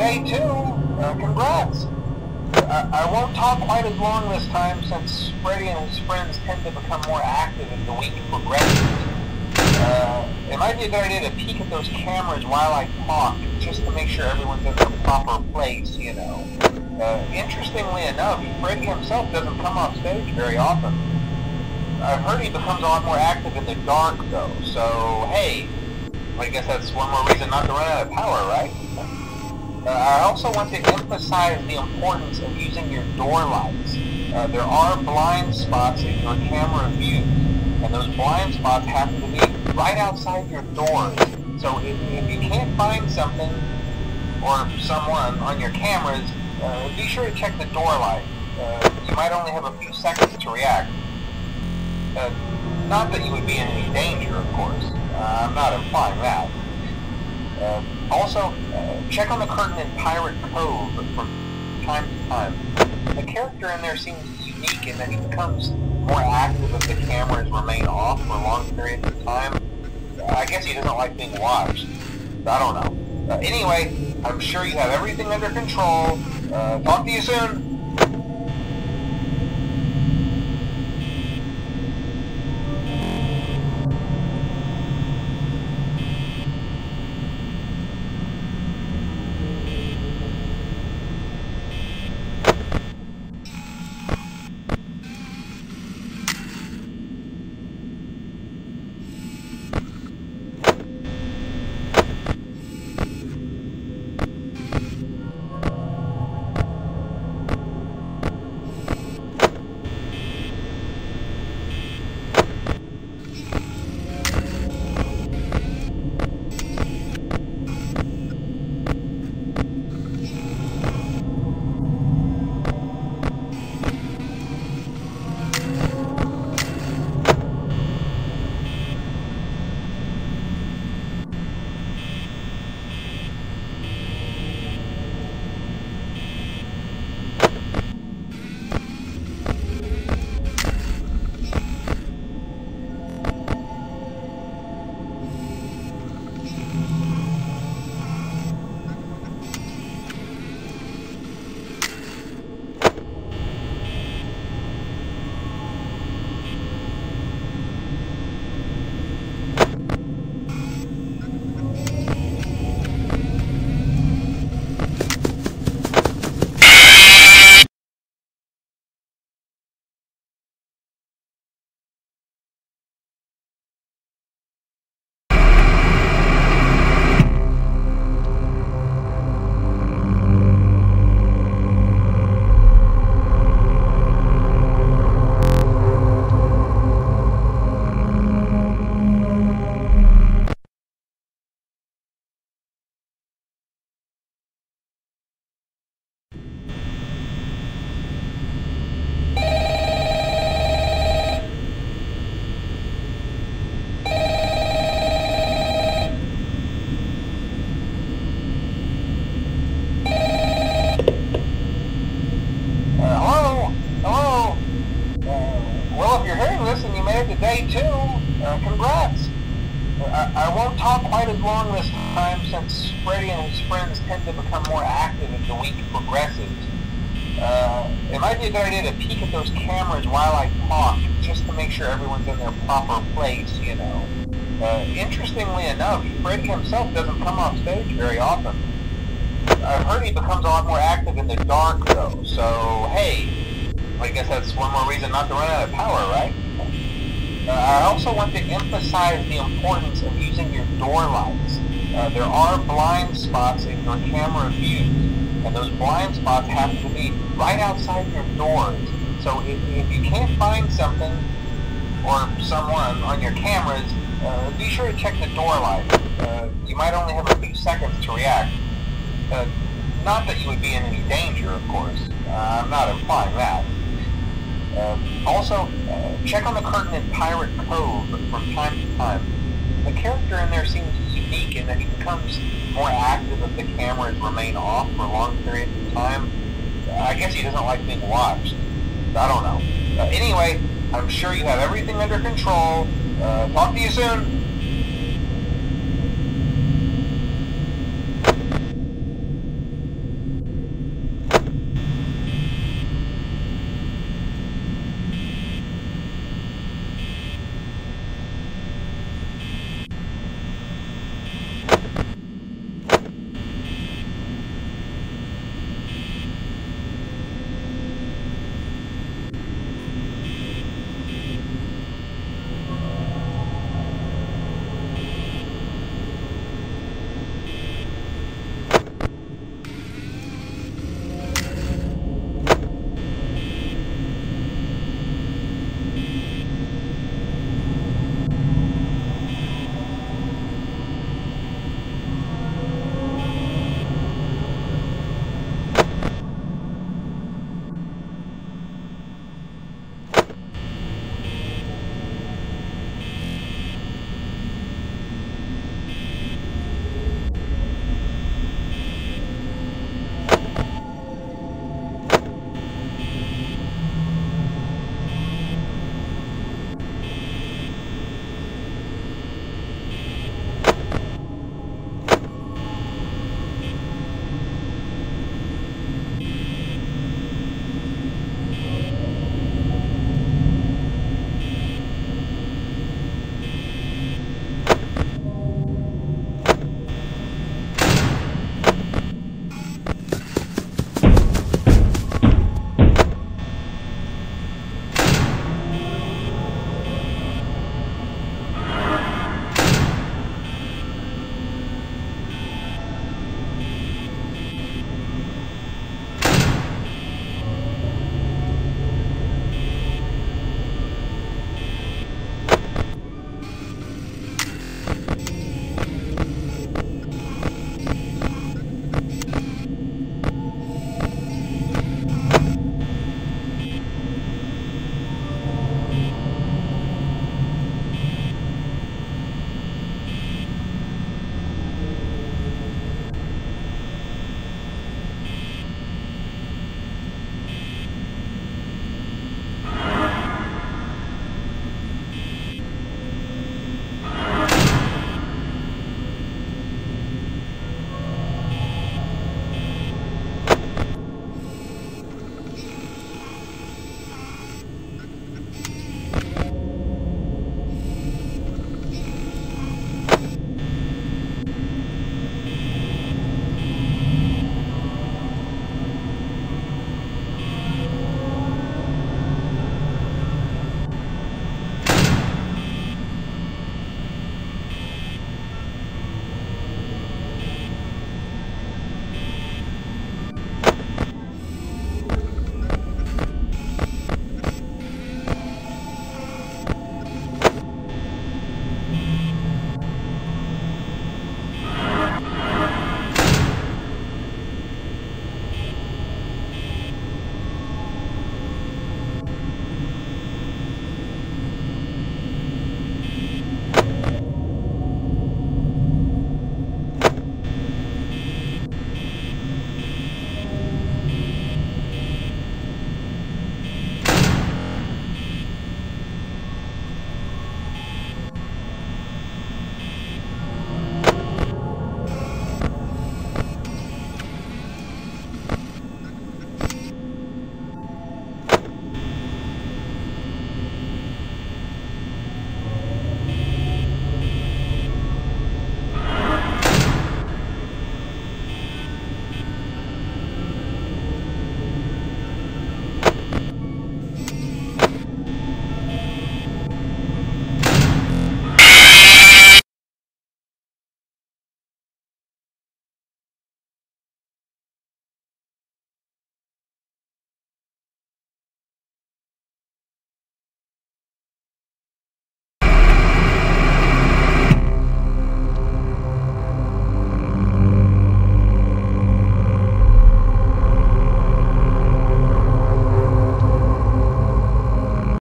day two. Congrats. I won't talk quite as long this time since Freddy and his friends tend to become more active as the week progresses. It might be a good idea to peek at those cameras while I talk, just to make sure everyone's in their proper place, you know. Interestingly enough, Freddy himself doesn't come off stage very often. I've heard he becomes a lot more active in the dark, though, so hey, I guess that's one more reason not to run out of power, right? I also want to emphasize the importance of using your door lights. There are blind spots in your camera view, and those blind spots happen to be right outside your doors. So if you can't find something or someone on your cameras, be sure to check the door light. You might only have a few seconds to react. Not that you would be in any danger, of course. I'm not implying that. Also, check on the curtain in Pirate Cove from time to time. The character in there seems unique in that he becomes more active if the cameras remain off for long periods of time. I guess he doesn't like being watched. I don't know. Anyway, I'm sure you have everything under control. Talk to you soon. Day two. Congrats. I won't talk quite as long this time since Freddy and his friends tend to become more active as the week progresses. It might be a good idea to peek at those cameras while I talk, just to make sure everyone's in their proper place, you know. Interestingly enough, Freddy himself doesn't come off stage very often. I've heard he becomes a lot more active in the dark, though, so hey, I guess that's one more reason not to run out of power, right? I also want to emphasize the importance of using your door lights. There are blind spots in your camera view, and those blind spots happen to be right outside your doors. So if you can't find something or someone on your cameras, be sure to check the door light. You might only have a few seconds to react. Not that you would be in any danger, of course. I'm not implying that. Also, check on the curtain in Pirate Cove from time to time. The character in there seems unique in that he becomes more active if the cameras remain off for long periods of time. I guess he doesn't like being watched. I don't know. Anyway, I'm sure you have everything under control. Talk to you soon.